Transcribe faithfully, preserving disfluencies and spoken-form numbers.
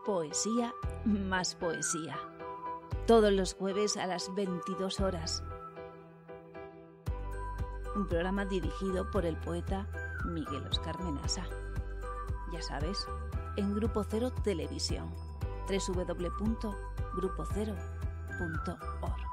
Poesía más poesía. Todos los jueves a las veintidós horas. Un programa dirigido por el poeta Miguel Óscar Menasa. Ya sabes, en Grupo Cero Televisión. doble u doble u doble u punto grupo cero punto org.